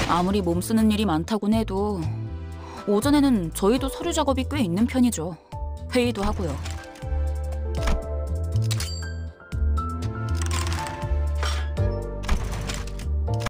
아무리 몸 쓰는 일이 많다곤 해도 오전에는 저희도 서류 작업이 꽤 있는 편이죠. 회의도 하고요.